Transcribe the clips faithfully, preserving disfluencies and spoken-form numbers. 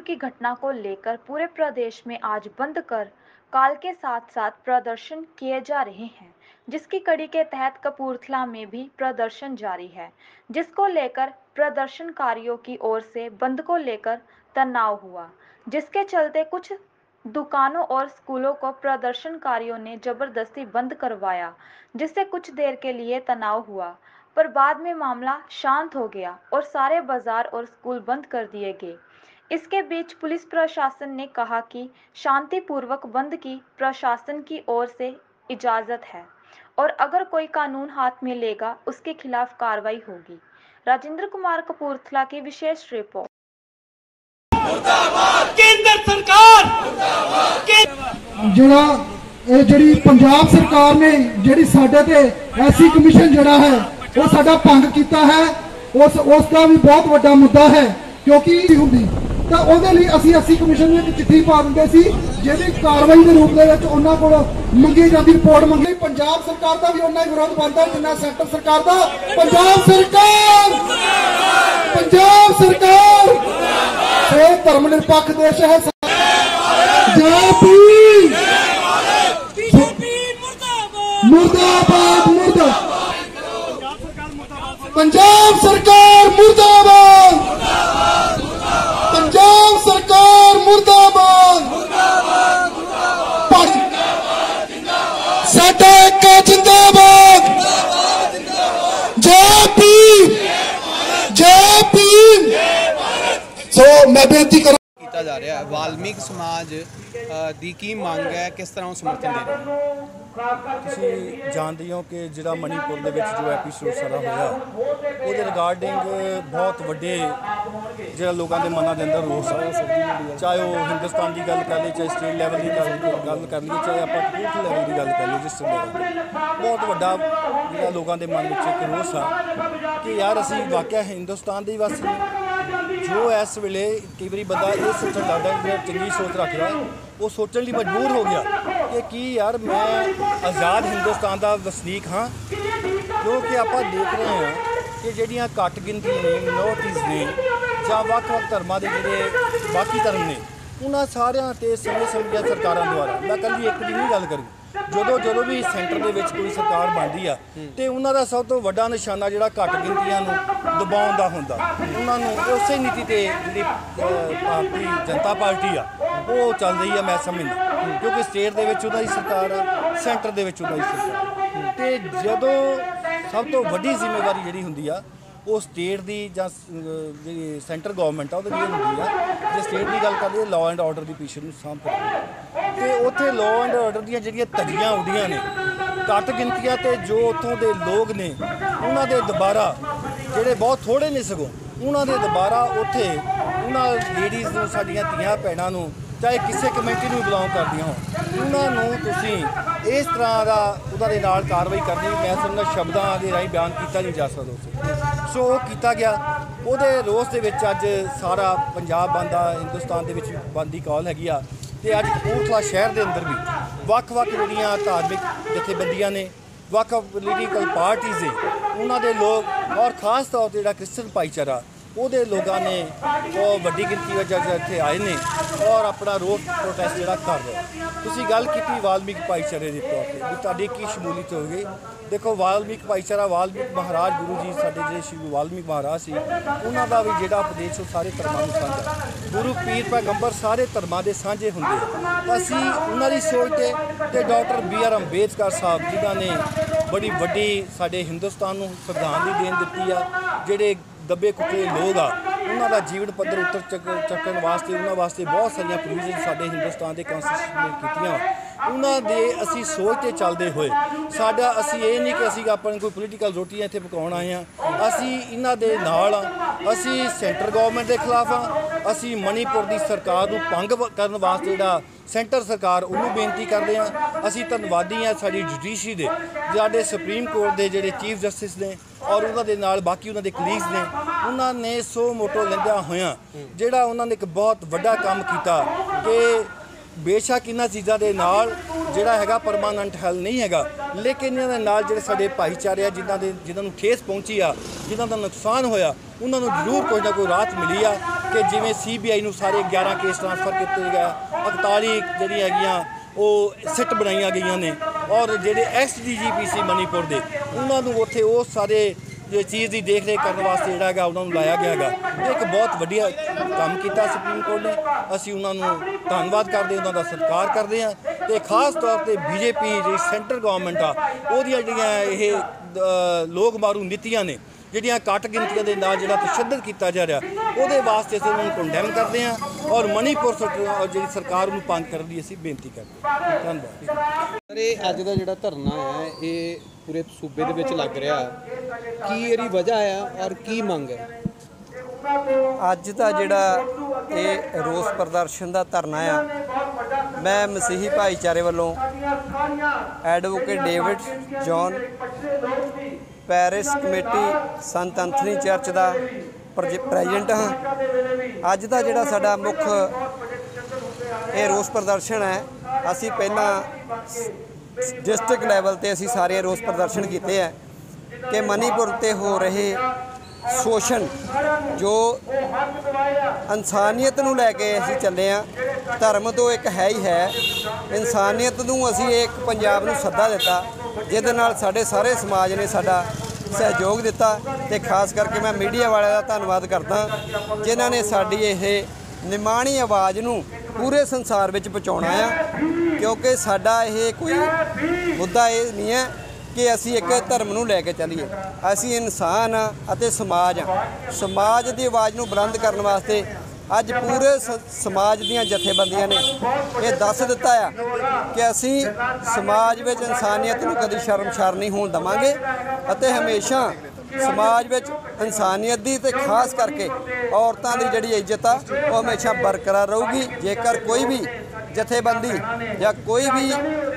की घटना को लेकर पूरे प्रदेश में आज बंद कर काल के साथ साथ प्रदर्शन किए जा रहे हैं, जिसकी कड़ी के तहत कपूरथला में भी प्रदर्शन जारी है, जिसको लेकर प्रदर्शनकारियों की ओर से बंद को लेकर तनाव हुआ, जिसके चलते कुछ दुकानों और स्कूलों को प्रदर्शनकारियों ने जबरदस्ती बंद करवाया, जिससे कुछ देर के लिए तनाव हुआ, पर बाद में मामला शांत हो गया और सारे बाजार और स्कूल बंद कर दिए गए। इसके बीच पुलिस प्रशासन ने कहा कि शांतिपूर्वक बंद की प्रशासन की ओर से इजाजत है और अगर कोई कानून हाथ में लेगा उसके खिलाफ कार्रवाई होगी। राजेंद्र कुमार, कपूरथला की विशेष रिपोर्ट। केंद्र सरकार ਜਿਹੜਾ ਇਹ ਜਿਹੜੀ ਪੰਜਾਬ ਸਰਕਾਰ ਨੇ ਜਿਹੜੀ ਸਾਡੇ ਤੇ ਐਸੀ ਕਮਿਸ਼ਨ ਜਿਹੜਾ ਹੈ ਉਹ ਸਾਡਾ ਭੰਗ ਕੀਤਾ ਹੈ, ਉਸ ਉਸ ਦਾ ਵੀ ਬਹੁਤ ਵੱਡਾ ਮੁੱਦਾ ਹੈ, ਕਿਉਂਕਿ ਹੁੰਦੀ ਤਾਂ ਉਹਦੇ ਲਈ ਅਸੀਂ ਐਸੀ ਕਮਿਸ਼ਨ ਨੂੰ ਇੱਕ ਚਿੱਠੀ ਪਾ ਦਿੰਦੇ ਸੀ ਜਿਹਦੀ ਕਾਰਵਾਈ ਦੇ ਰੂਪ ਦੇ ਵਿੱਚ ਉਹਨਾਂ ਕੋਲ ਮੰਗੀ ਜਾਂਦੀ ਰਿਪੋਰਟ ਮੰਗੀ। ਪੰਜਾਬ ਸਰਕਾਰ ਦਾ ਵੀ ਉਹਨਾਂ ਹੀ ਵਿਰੋਧ ਬਣਦਾ ਜਿੰਨਾ ਸੈਂਟਰ ਸਰਕਾਰ ਦਾ। ਪੰਜਾਬ ਸਰਕਾਰ ਪੰਜਾਬ ਸਰਕਾਰ ਇਹ ਧਰਮ ਨਿਰਪੱਖ ਦੇਸ਼ ਹੈ। ਜੈ ਭੀਮ मुर्दाबाद मुर्दाबाद पंजाब सरकार मुर्दाबाद पंजाब सरकार मुर्दाबाद साडा एक जिंदाबाद जय भीम जय भीम। सो मैं बेनती कर जा रहा है वाल्मीकि समाज दी की मांग है, किस तरह समर्थन दे रहे हैं? ਤੁਸੀਂ ਜਾਣਦੇ ਹੋ ਕਿ ਜਿਹੜਾ ਮਣੀਪੁਰ ਦੇ ਵਿੱਚ ਜੋ ਐਪੀਸੋਡ ਸਾਰਾ ਹੋਇਆ ਉਹਦੇ ਰਿਗਾਰਡਿੰਗ ਬਹੁਤ ਵੱਡੇ ਜਿਹੜਾ ਲੋਕਾਂ ਦੇ ਮਨਾਂ ਦੇ ਅੰਦਰ ਰੋਸ ਆ, ਚਾਹੇ ਉਹ ਹਿੰਦੁਸਤਾਨ ਦੀ ਗੱਲ ਕਰ ਲਈ, ਚਾਹੇ ਸਟੇਟ ਲੈਵਲ ਦੀ ਗੱਲ ਕਰ ਲਈ, ਚਾਹੇ ਆਪਾਂ ਕਪੂਰਥਲਾ ਲੈਵਲ ਦੀ ਗੱਲ ਕਰ ਲਈ, ਜਿਸ ਤਰ੍ਹਾਂ ਬਹੁਤ ਵੱਡਾ ਜਿਹੜਾ ਲੋਕਾਂ ਦੇ ਮਨ ਵਿੱਚ ਇੱਕ ਰੋਸ ਆ ਕਿ ਯਾਰ ਅਸੀਂ ਵਾਕਿਆ ਹਿੰਦੁਸਤਾਨ ਦੇ ਵਾਸੀ ਜੋ ਇਸ ਵੇਲੇ ਕਈ ਵਾਰੀ ਬੰਦਾ ਇਹ ਸੋਚਣ ਲੱਗਦਾ ਜਿਹੜਾ ਚੰਗੀ ਸੋਚ ਰੱਖਦਾ ਉਹ ਸੋਚਣ ਲਈ ਮਜਬੂਰ ਹੋ ਗਿਆ ਕਿ ਕੀ ਯਾਰ ਮੈਂ ਆਜ਼ਾਦ ਹਿੰਦੁਸਤਾਨ ਦਾ ਵਸਨੀਕ ਹਾਂ, ਕਿਉਂਕਿ ਆਪਾਂ ਦੇਖ ਰਹੇ ਹਾਂ ਕਿ ਜਿਹੜੀਆਂ ਘੱਟ ਗਿਣਤੀਆਂ ਨੇ, ਮਿਨੋਰਟੀਜ਼ ਨੇ ਜਾਂ ਵੱਖ-ਵੱਖ ਧਰਮਾਂ ਦੇ ਜਿਹੜੇ ਬਾਕੀ ਧਰਮ ਨੇ, ਉਹਨਾਂ ਸਾਰਿਆਂ 'ਤੇ ਸਮੇਂ-ਸਮੇਂ ਦੀਆਂ ਸਰਕਾਰਾਂ ਦੁਆਰਾ, ਮੈਂ ਇਕੱਲੀ ਇੱਕ ਦੀ ਨਹੀਂ ਗੱਲ ਕਰੀ, ਜਦੋਂ ਜਦੋਂ ਵੀ ਸੈਂਟਰ ਦੇ ਵਿੱਚ ਕੋਈ ਸਰਕਾਰ ਬਣਦੀ ਆ ਤੇ ਉਹਨਾਂ ਦਾ ਸਭ ਤੋਂ ਵੱਡਾ ਨਿਸ਼ਾਨਾ ਜਿਹੜਾ ਘੱਟ ਗਿਣਤੀਆਂ ਨੂੰ ਦਬਾਉਣ ਦਾ ਹੁੰਦਾ, ਉਹਨਾਂ ਨੂੰ ਉਸੇ ਨੀਤੀ ਤੇ ਜਿਹੜੀ ਭਾਰਤੀ ਜਨਤਾ ਪਾਰਟੀ ਆ ਉਹ ਚੱਲ ਰਹੀ ਆ, ਮੈਂ ਸਮਝਦਾ, ਕਿਉਂਕਿ ਸਟੇਟ ਦੇ ਵਿੱਚ ਉਹਨਾਂ ਦੀ ਸਰਕਾਰ ਆ, ਸੈਂਟਰ ਦੇ ਵਿੱਚ ਉਹਨਾਂ ਦੀ ਸਰਕਾਰ, ਤੇ ਜਦੋਂ ਸਭ ਤੋਂ ਵੱਡੀ ਜ਼ਿੰਮੇਵਾਰੀ ਜਿਹੜੀ ਹੁੰਦੀ ਆ ਉਹ ਸਟੇਟ ਦੀ ਜਾਂ ਜਿਹੜੀ ਸੈਂਟਰ ਗਵਰਨਮੈਂਟ ਆ ਉਹਦੀ ਇਹ ਹੁੰਦੀ ਆ, ਜੇ ਸਟੇਟ ਦੀ ਗੱਲ ਕਰਦੇ ਲਾਅ ਐਂਡ ਆਰਡਰ ਦੀ ਪੋਜੀਸ਼ਨ ਨੂੰ ਸਾਂਭਦੇ ਤੇ ਉੱਥੇ ਲਾਅ ਐਂਡ ਆਰਡਰ ਦੀਆਂ ਜਿਹੜੀਆਂ ਧੱਜੀਆਂ ਉੱਡੀਆਂ ਨੇ ਘੱਟ ਗਿਣਤੀਆਂ ਤੇ ਜੋ ਉੱਥੋਂ ਦੇ ਲੋਕ ਨੇ ਉਹਨਾਂ ਦੇ ਦੁਬਾਰਾ ਜਿਹੜੇ ਬਹੁਤ ਥੋੜ੍ਹੇ ਨੇ ਸਗੋਂ ਉਹਨਾਂ ਦੇ ਦੁਬਾਰਾ ਉੱਥੇ ਉਹਨਾਂ ਲੇਡੀਜ਼ ਨੂੰ, ਸਾਡੀਆਂ ਧੀਆਂ ਭੈਣਾਂ ਨੂੰ, ਚਾਹੇ ਕਿਸੇ ਕਮੇਟੀ ਨੂੰ ਬਿਲੋਂਗ ਕਰਦੀਆਂ ਹੋਣ, ਉਹਨਾਂ ਨੂੰ ਤੁਸੀਂ ਇਸ ਤਰ੍ਹਾਂ ਦਾ ਉਹਨਾਂ ਦੇ ਨਾਲ ਕਾਰਵਾਈ ਕਰਨੀ, ਮੈਂ ਸਮਝਦਾ ਸ਼ਬਦਾਂ ਦੇ ਰਾਹੀਂ ਬਿਆਨ ਕੀਤਾ ਨਹੀਂ ਜਾ ਸਕਦਾ ਉਸ। ਸੋ ਉਹ ਕੀਤਾ ਗਿਆ, ਉਹਦੇ ਰੋਸ ਦੇ ਵਿੱਚ ਅੱਜ ਸਾਰਾ ਪੰਜਾਬ ਬੰਦ ਆ, ਹਿੰਦੁਸਤਾਨ ਦੇ ਵਿੱਚ ਬੰਦ ਦੀ ਕਾਲ ਹੈਗੀ ਆ, ਤੇ ਅੱਜ ਕਪੂਰਥਲਾ ਸ਼ਹਿਰ ਦੇ ਅੰਦਰ ਵੀ ਵੱਖ-ਵੱਖ ਜਿਹੜੀਆਂ ਧਾਰਮਿਕ ਜਥੇਬੰਦੀਆਂ ਨੇ, ਵੱਖ-ਵੱਖ ਪੋਲੀਟੀਕਲ ਪਾਰਟੀਜ਼ ਨੇ, ਉਹਨਾਂ ਦੇ ਲੋਕ ਔਰ ਖਾਸ ਤੌਰ 'ਤੇ ਜਿਹੜਾ ਕ੍ਰਿਸਚਨ ਭਾਈਚਾਰਾ ਉਹਦੇ ਲੋਕਾਂ ਨੇ ਉਹ ਵੱਡੀ ਗਿਣਤੀ ਵਿੱਚ ਇੱਥੇ ਆਏ ਨੇ ਔਰ ਆਪਣਾ ਰੋਸ ਪ੍ਰੋਟੈਸਟ ਜਿਹੜਾ ਕਰ ਰਹੇ। ਤੁਸੀਂ ਗੱਲ ਕੀਤੀ ਵਾਲਮੀਕ ਭਾਈਚਾਰੇ ਦੇ ਤੌਰ 'ਤੇ ਵੀ ਤੁਹਾਡੀ ਕੀ ਸ਼ਮੂਲੀਅਤ ਹੋਵੇਗੀ। ਦੇਖੋ ਵਾਲਮੀਕ ਭਾਈਚਾਰਾ, ਵਾਲਮੀਕ ਮਹਾਰਾਜ ਗੁਰੂ ਜੀ ਸਾਡੇ ਜਿਹੜੇ ਸ਼੍ਰੀ ਵਾਲਮੀਕ ਮਹਾਰਾਜ ਸੀ, ਉਹਨਾਂ ਦਾ ਵੀ ਜਿਹੜਾ ਉਪਦੇਸ਼ ਉਹ ਸਾਰੇ ਧਰਮਾਂ ਨੂੰ ਸਾਂਝਾ, ਗੁਰੂ ਪੀਰ ਪੈਗੰਬਰ ਸਾਰੇ ਧਰਮਾਂ ਦੇ ਸਾਂਝੇ ਹੁੰਦੇ। ਅਸੀਂ ਉਹਨਾਂ ਦੀ ਸੋਚ 'ਤੇ ਤੇ doctor B R Ambedkar Sahib ਜਿਨ੍ਹਾਂ ਨੇ ਬੜੀ ਵੱਡੀ ਸਾਡੇ ਹਿੰਦੁਸਤਾਨ ਨੂੰ ਸੰਵਿਧਾਨ ਦੀ ਦੇਣ ਦਿੱਤੀ ਆ, ਜਿਹੜੇ ਦੱਬੇ ਕੁੱਤੇ ਲੋਕ ਆ ਉਹਨਾਂ ਦਾ ਜੀਵਨ ਪੱਧਰ ਉੱਤਰ ਚੱਕ ਚੱਕਣ ਵਾਸਤੇ ਉਹਨਾਂ ਵਾਸਤੇ ਬਹੁਤ ਸਾਰੀਆਂ ਪ੍ਰੋਵੀਜ਼ਨ ਸਾਡੇ ਹਿੰਦੁਸਤਾਨ ਦੇ ਕਨਸਟੀਟਿਊਸ਼ਨ ਨੇ ਕੀਤੀਆਂ। ਉਹਨਾਂ ਦੇ ਅਸੀਂ ਸੋਚ 'ਤੇ ਚੱਲਦੇ ਹੋਏ ਸਾਡਾ ਅਸੀਂ ਇਹ ਨਹੀਂ ਕਿ ਅਸੀਂ ਆਪਣੀ ਕੋਈ ਪੋਲੀਟੀਕਲ ਰੋਟੀਆਂ ਇੱਥੇ ਪਕਾਉਣ ਆਏ ਹਾਂ, ਅਸੀਂ ਇਹਨਾਂ ਦੇ ਨਾਲ ਆ, ਅਸੀਂ ਸੈਂਟਰ ਗਵਰਨਮੈਂਟ ਦੇ ਖਿਲਾਫ ਆ, ਅਸੀਂ ਮਣੀਪੁਰ ਦੀ ਸਰਕਾਰ ਨੂੰ ਭੰਗ ਕਰਨ ਵਾਸਤੇ ਜਿਹੜਾ ਸੈਂਟਰ ਸਰਕਾਰ ਉਹਨੂੰ ਬੇਨਤੀ ਕਰਦੇ ਹਾਂ। ਅਸੀਂ ਧੰਨਵਾਦੀ ਹਾਂ ਸਾਡੀ ਜੁਡੀਸ਼ਰੀ ਦੇ, ਸਾਡੇ ਸੁਪਰੀਮ ਕੋਰਟ ਦੇ ਜਿਹੜੇ ਚੀਫ ਜਸਟਿਸ ਨੇ ਔਰ ਉਹਨਾਂ ਦੇ ਨਾਲ ਬਾਕੀ ਉਹਨਾਂ ਦੇ ਕਲੀਗਸ ਨੇ, ਉਹਨਾਂ ਨੇ ਸੋ ਮੋਟੋ ਲੈਂਦਿਆਂ ਹੋਇਆਂ ਜਿਹੜਾ ਉਹਨਾਂ ਨੇ ਇੱਕ ਬਹੁਤ ਵੱਡਾ ਕੰਮ ਕੀਤਾ ਕਿ बेशक इन्हां चीज़ों के नाल जिहड़ा हैगा परमानेंट हल नहीं हैगा, लेकिन इन्हां दे नाल जिहड़े साडे भाईचारे आ जिन्हां दे जिन्हां नूं ठेस पहुंची आ, जिन्हां दा नुकसान होया, उन्हां नूं जरूर कोई ना कोई राहत मिली आ कि जिवें सी बी आई नूं सारे ग्यारह केस ट्रांसफर किए गए, इकताली जिहड़ी हैगियां ਉਹ ਸਿੱਟ ਬਣਾਈਆਂ ਗਈਆਂ ਨੇ ਔਰ ਜਿਹੜੇ ਐਸ ਡੀ ਜੀ ਪੀ ਸੀ ਮਨੀਪੁਰ ਦੇ ਉਹਨਾਂ ਨੂੰ ਉੱਥੇ ਉਹ ਸਾਰੇ ਜੇ ਚੀਜ਼ ਦੀ ਦੇਖ ਰੇਖ ਕਰਨ ਵਾਸਤੇ ਜਿਹੜਾ ਹੈਗਾ ਉਹਨਾਂ ਨੂੰ ਲਾਇਆ ਗਿਆ ਹੈਗਾ। ਇਹ ਇੱਕ ਬਹੁਤ ਵਧੀਆ ਕੰਮ ਕੀਤਾ ਸੁਪਰੀਮ ਕੋਰਟ ਨੇ, ਅਸੀਂ ਉਹਨਾਂ ਨੂੰ ਧੰਨਵਾਦ ਕਰਦੇ, ਉਹਨਾਂ ਦਾ ਸਤਿਕਾਰ ਕਰਦੇ ਹਾਂ। ਤੇ ਖਾਸ ਤੌਰ ਤੇ ਬੀ ਜੇ ਪੀ ਜਿਹੜੀ ਸੈਂਟਰ ਗਵਰਨਮੈਂਟ ਆ ਉਹਦੀਆਂ ਜਿਹੜੀਆਂ ਇਹ ਲੋਕ ਮਾਰੂ ਨੀਤੀਆਂ ਨੇ, ਜਿਹੜੀਆਂ ਘੱਟ ਗਿਣਤੀਆਂ ਦੇ ਨਾਲ ਜਿਹੜਾ ਤਸ਼ੱਦਦ ਕੀਤਾ ਜਾ ਰਿਹਾ, ਉਹਦੇ ਵਾਸਤੇ ਅਸੀਂ ਉਹਨਾਂ ਨੂੰ ਕੰਡੈਮ ਕਰਦੇ ਹਾਂ ਔਰ ਮਨੀਪੁਰ ਜਿਹੜੀ ਸਰਕਾਰ ਨੂੰ ਭੰਗ ਕਰਨ ਦੀ ਅਸੀਂ ਬੇਨਤੀ ਕਰਦੇ ਹਾਂ। ਧੰਨਵਾਦ। ਸਰ ਇਹ ਅੱਜ ਦਾ ਜਿਹੜਾ ਧਰਨਾ ਹੈ ਇਹ ਪੂਰੇ ਸੂਬੇ ਦੇ ਵਿੱਚ ਲੱਗ ਰਿਹਾ, ਕੀ ਇਹਦੀ ਵਜ੍ਹਾ ਆ ਔਰ ਕੀ ਮੰਗ ਹੈ? ਅੱਜ ਦਾ ਜਿਹੜਾ ਇਹ ਰੋਸ ਪ੍ਰਦਰਸ਼ਨ ਦਾ ਧਰਨਾ ਆ, ਮੈਂ ਮਸੀਹੀ ਭਾਈਚਾਰੇ ਵੱਲੋਂ advocate David John parish committee ਸੰਤ ਐਂਥਨੀ ਚਰਚ ਦਾ ਪ੍ਰੈਜ਼ੀਡੈਂਟ ਹਾਂ। ਅੱਜ ਦਾ ਜਿਹੜਾ ਸਾਡਾ ਮੁੱਖ ਇਹ ਰੋਸ ਪ੍ਰਦਰਸ਼ਨ ਹੈ, ਅਸੀਂ ਪਹਿਲਾਂ ਡਿਸਟ੍ਰਿਕਟ ਲੈਵਲ ਤੇ ਅਸੀਂ ਸਾਰੇ ਰੋਸ ਪ੍ਰਦਰਸ਼ਨ ਕੀਤੇ ਹੈ ਕਿ ਮਨੀਪੁਰ ਤੇ ਹੋ ਰਹੇ ਸ਼ੋਸ਼ਣ ਜੋ ਇਨਸਾਨੀਅਤ ਨੂੰ ਲੈ ਕੇ ਅਸੀਂ ਚੱਲੇ ਹਾਂ। ਧਰਮ ਤੋਂ ਇੱਕ ਹੈ ਹੀ ਹੈ, ਇਨਸਾਨੀਅਤ ਨੂੰ ਅਸੀਂ ਇੱਕ ਪੰਜਾਬ ਨੂੰ ਸੱਦਾ ਦਿੱਤਾ ਜਿਹਦੇ ਨਾਲ ਸਾਡੇ ਸਾਰੇ ਸਮਾਜ ਨੇ ਸਾਡਾ ਸਹਿਯੋਗ ਦਿੱਤਾ। ਤੇ ਖਾਸ ਕਰਕੇ ਮੈਂ ਮੀਡੀਆ ਵਾਲਿਆਂ ਦਾ ਧੰਨਵਾਦ ਕਰਦਾ ਜਿਨ੍ਹਾਂ ਨੇ ਸਾਡੀ ਇਹ ਨਿਮਾਣੀ ਆਵਾਜ਼ ਨੂੰ ਪੂਰੇ ਸੰਸਾਰ ਵਿੱਚ ਪਹੁੰਚਾਉਣਾ ਆ, ਕਿਉਂਕਿ ਸਾਡਾ ਇਹ ਕੋਈ ਮੁੱਦਾ ਇਹ ਨਹੀਂ ਹੈ ਕਿ ਅਸੀਂ ਇੱਕ ਧਰਮ ਨੂੰ ਲੈ ਕੇ ਚੱਲੀਏ, ਅਸੀਂ ਇਨਸਾਨ ਆ ਅਤੇ ਸਮਾਜ ਆ। ਸਮਾਜ ਦੀ ਆਵਾਜ਼ ਨੂੰ ਬੁਲੰਦ ਕਰਨ ਵਾਸਤੇ ਅੱਜ ਪੂਰੇ ਸ ਸਮਾਜ ਦੀਆਂ ਜਥੇਬੰਦੀਆਂ ਨੇ ਇਹ ਦੱਸ ਦਿੱਤਾ ਆ ਕਿ ਅਸੀਂ ਸਮਾਜ ਵਿੱਚ ਇਨਸਾਨੀਅਤ ਨੂੰ ਕਦੀ ਸ਼ਰਮਸ਼ਾਰ ਨਹੀਂ ਹੋਣ ਦੇਵਾਂਗੇ ਅਤੇ ਹਮੇਸ਼ਾ ਸਮਾਜ ਵਿੱਚ ਇਨਸਾਨੀਅਤ ਦੀ ਤੇ ਖਾਸ ਕਰਕੇ ਔਰਤਾਂ ਦੀ ਜਿਹੜੀ ਇੱਜ਼ਤ ਆ ਉਹ ਹਮੇਸ਼ਾ ਬਰਕਰਾਰ ਰਹੂਗੀ। ਜੇਕਰ ਕੋਈ ਵੀ ਜਥੇਬੰਦੀ ਜਾਂ ਕੋਈ ਵੀ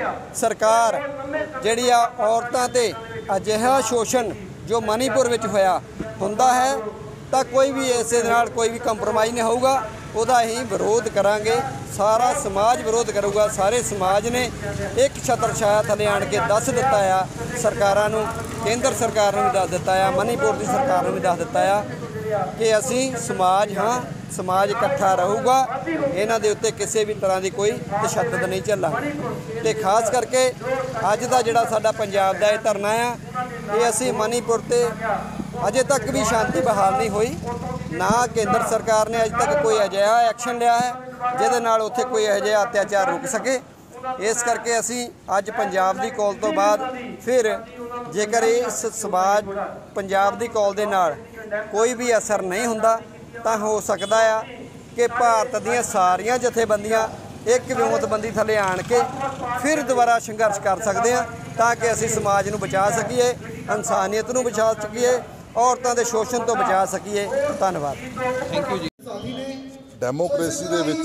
ਸਰਕਾਰ ਜਿਹੜੀ ਆ ਔਰਤਾਂ ਤੇ ਅਜਿਹਾ ਸ਼ੋਸ਼ਣ ਜੋ ਮਨੀਪੁਰ ਵਿੱਚ ਹੋਇਆ ਹੁੰਦਾ ਹੈ ਤਾਂ ਕੋਈ ਵੀ ਇਸੇ ਨਾਲ ਕੋਈ ਵੀ ਕੰਪਰੋਮਾਈਜ਼ ਨਹੀਂ ਹੋਊਗਾ, ਉਹਦਾ ਅਸੀਂ ਵਿਰੋਧ ਕਰਾਂਗੇ। ਸਾਰਾ ਸਮਾਜ ਵਿਰੋਧ ਕਰੂਗਾ। ਸਾਰੇ ਸਮਾਜ ਨੇ ਇੱਕ ਛਤਰ ਛਾਇਆ ਥੱਲੇ ਆਣ ਕੇ ਦੱਸ ਦਿੱਤਾ ਆ ਸਰਕਾਰਾਂ ਨੂੰ, ਕੇਂਦਰ ਸਰਕਾਰ ਨੂੰ ਵੀ ਦੱਸ ਦਿੱਤਾ ਆ, ਮਨੀਪੁਰ ਦੀ ਸਰਕਾਰ ਨੂੰ ਵੀ ਦੱਸ ਦਿੱਤਾ ਆ ਕਿ ਅਸੀਂ ਸਮਾਜ ਹਾਂ, ਸਮਾਜ ਇਕੱਠਾ ਰਹੂਗਾ, ਇਹਨਾਂ ਦੇ ਉੱਤੇ ਕਿਸੇ ਵੀ ਤਰ੍ਹਾਂ ਦੀ ਕੋਈ ਤਸ਼ੱਦਦ ਨਹੀਂ ਝੱਲਾਂਗੇ। ਤੇ ਖਾਸ ਕਰਕੇ ਅੱਜ ਦਾ ਜਿਹੜਾ ਸਾਡਾ ਪੰਜਾਬ ਦਾ ਇਹ ਧਰਨਾ ਆ, ਇਹ ਅਸੀਂ ਮਨੀਪੁਰ ਤੇ ਅਜੇ ਤੱਕ ਵੀ ਸ਼ਾਂਤੀ ਬਹਾਲ ਨਹੀਂ ਹੋਈ, ਨਾ ਕੇਂਦਰ ਸਰਕਾਰ ਨੇ ਅਜੇ ਤੱਕ ਕੋਈ ਅਜਿਹਾ ਐਕਸ਼ਨ ਲਿਆ ਹੈ ਜਿਹਦੇ ਨਾਲ ਉੱਥੇ ਕੋਈ ਅਜਿਹਾ ਅਤਿਆਚਾਰ ਰੁਕ ਸਕੇ। ਇਸ ਕਰਕੇ ਅਸੀਂ ਅੱਜ ਪੰਜਾਬ ਦੀ ਕਾਲ ਤੋਂ ਬਾਅਦ ਫਿਰ ਜੇਕਰ ਇਸ ਸਮਾਜ ਪੰਜਾਬ ਦੀ ਕਾਲ ਦੇ ਨਾਲ ਕੋਈ ਵੀ ਅਸਰ ਨਹੀਂ ਹੁੰਦਾ ਤਾਂ ਹੋ ਸਕਦਾ ਆ ਕਿ ਭਾਰਤ ਦੀਆਂ ਸਾਰੀਆਂ ਜਥੇਬੰਦੀਆਂ ਇੱਕ ਵਿਉਂਤਬੰਦੀ ਥੱਲੇ ਆਣ ਕੇ ਫਿਰ ਦੁਬਾਰਾ ਸੰਘਰਸ਼ ਕਰ ਸਕਦੇ ਹਾਂ ਤਾਂ ਕਿ ਅਸੀਂ ਸਮਾਜ ਨੂੰ ਬਚਾ ਸਕੀਏ, ਇਨਸਾਨੀਅਤ ਨੂੰ ਬਚਾ ਸਕੀਏ, ਔਰਤਾਂ ਦੇ ਸ਼ੋਸ਼ਣ ਤੋਂ ਬਚਾ ਸਕੀਏ। ਧੰਨਵਾਦ। ਥੈਂਕ ਯੂ ਜੀ। ਡੈਮੋਕ੍ਰੇਸੀ ਦੇ ਵਿੱਚ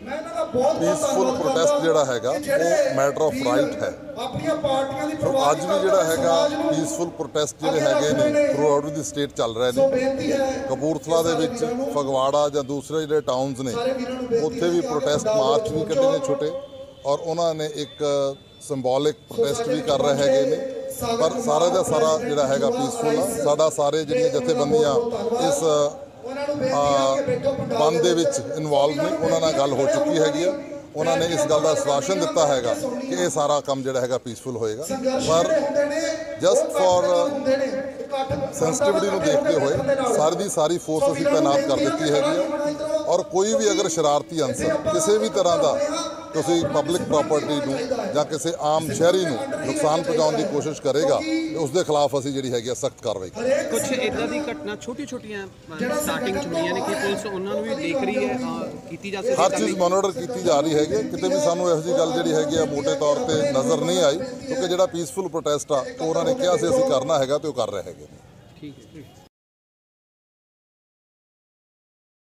ਪੀਸਫੁਲ ਪ੍ਰੋਟੈਸਟ ਜਿਹੜਾ ਹੈਗਾ ਉਹ ਮੈਟਰ ਆਫ ਰਾਈਟ ਹੈ। ਅੱਜ ਵੀ ਜਿਹੜਾ ਹੈਗਾ ਪੀਸਫੁਲ ਪ੍ਰੋਟੈਸਟ ਜਿਹੜੇ ਹੈਗੇ ਨੇ ਥਰੂ ਆਊਟ ਦੀ ਸਟੇਟ ਚੱਲ ਰਹੇ ਨੇ। ਕਪੂਰਥਲਾ ਦੇ ਵਿੱਚ, ਫਗਵਾੜਾ ਜਾਂ ਦੂਸਰੇ ਜਿਹੜੇ ਟਾਊਨਸ ਨੇ ਉੱਥੇ ਵੀ ਪ੍ਰੋਟੈਸਟ ਮਾਰਚ ਵੀ ਕੱਢੇ ਨੇ ਛੋਟੇ, ਔਰ ਉਹਨਾਂ ਨੇ ਇੱਕ ਸਿੰਬੋਲਿਕ ਪ੍ਰੋਟੈਸਟ ਵੀ ਕਰ ਰਹੇ ਹੈਗੇ ਨੇ। ਪਰ ਸਾਰਾ ਦਾ ਸਾਰਾ ਜਿਹੜਾ ਹੈਗਾ ਪੀਸਫੁਲ ਆ। ਸਾਡਾ ਸਾਰੇ ਜਿਹੜੀਆਂ ਜਥੇਬੰਦੀਆਂ ਇਸ ਬੰਦ ਦੇ ਵਿੱਚ ਇਨਵੋਲਵ ਨੇ, ਉਹਨਾਂ ਨਾਲ ਗੱਲ ਹੋ ਚੁੱਕੀ ਹੈਗੀ ਆ। ਉਹਨਾਂ ਨੇ ਇਸ ਗੱਲ ਦਾ ਆਸ਼ਵਾਸਨ ਦਿੱਤਾ ਹੈਗਾ ਕਿ ਇਹ ਸਾਰਾ ਕੰਮ ਜਿਹੜਾ ਹੈਗਾ ਪੀਸਫੁਲ ਹੋਏਗਾ। ਪਰ ਜਸਟ ਫॉर ਸੈਂਸਿਟਿਵਿਟੀ ਨੂੰ ਦੇਖਦੇ ਹੋਏ ਸਾਰੀ ਦੀ ਸਾਰੀ ਫੋਰਸ ਅਸੀਂ ਤਾਇਨਾਤ ਕਰ ਦਿੱਤੀ ਹੈਗੀ ਆ। ਔਰ ਕੋਈ ਵੀ ਅਗਰ ਸ਼ਰਾਰਤੀ ਅਨਸਰ ਕਿਸੇ ਵੀ ਤਰ੍ਹਾਂ ਦਾ ਤੁਸੀਂ ਪਬਲਿਕ ਪ੍ਰਾਪਰਟੀ ਨੂੰ ਜਾਂ ਕਿਸੇ ਆਮ ਸ਼ਹਿਰੀ ਨੂੰ ਨੁਕਸਾਨ ਪਹੁੰਚਾਉਣ ਦੀ ਕੋਸ਼ਿਸ਼ ਕਰੇਗਾ ਉਸ ਦੇ ਖਿਲਾਫ ਅਸੀਂ ਜਿਹੜੀ ਹੈਗੀ ਸਖਤ ਕਾਰਵਾਈ ਕਰਾਂਗੇ। ਕੁਝ ਇਦਾਂ ਦੀ ਘਟਨਾ ਛੋਟੀਆਂ ਛੋਟੀਆਂ ਸਟਾਰਟਿੰਗ 'ਚ ਹੋਈਆਂ ਨੇ ਕਿ ਪੁਲਿਸ ਉਹਨਾਂ ਨੂੰ ਵੀ ਦੇਖ ਰਹੀ ਹੈ, ਕੀਤੀ ਜਾ ਸਕਦੀ ਹੈ। ਹਰ ਚੀਜ਼ ਮੋਨੀਟਰ ਕੀਤੀ ਜਾ ਰਹੀ ਹੈਗੀ। ਕਿਤੇ ਵੀ ਸਾਨੂੰ ਇਹੋ ਜਿਹੀ ਗੱਲ ਜਿਹੜੀ ਹੈਗੀ ਆ ਮੋਟੇ ਤੌਰ ਤੇ ਨਜ਼ਰ ਨਹੀਂ ਆਈ, ਕਿਉਂਕਿ ਜਿਹੜਾ ਪੀਸਫੁਲ ਪ੍ਰੋਟੈਸਟ ਆ ਉਹ ਉਹਨਾਂ ਨੇ ਕਿਹਾ ਸੀ ਅਸੀਂ ਕਰਨਾ ਹੈਗਾ ਤੇ ਉਹ ਕਰ ਰਹੇ ਹੈਗੇ। ਠੀਕ ਹੈ।